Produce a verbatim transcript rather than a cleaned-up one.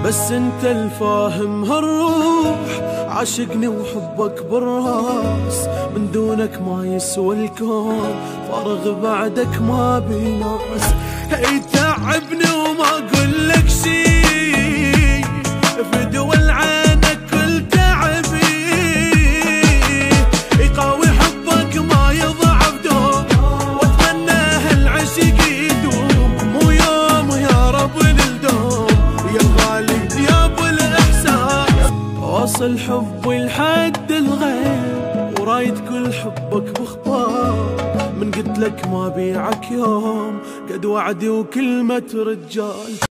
بس انت الفاهم هالروح، عاشقني وحبك بالراس، من دونك ما يسوى الكون، فارغ بعدك ما بيناس. يتعبني وما اقول لك شي، في دول عينك كل تعبي، يقاوي حبك ما يضعف دوم، واتمنى هالعشق يدوم، مو يوم يا رب نلدوم، يا الغالي يا ابو الاحساس. واصل حبي لحد الغيب، ورايد كل حبك بخبار، من قلت لك ما بيعك يوم، قد وعدي وكلمة رجال.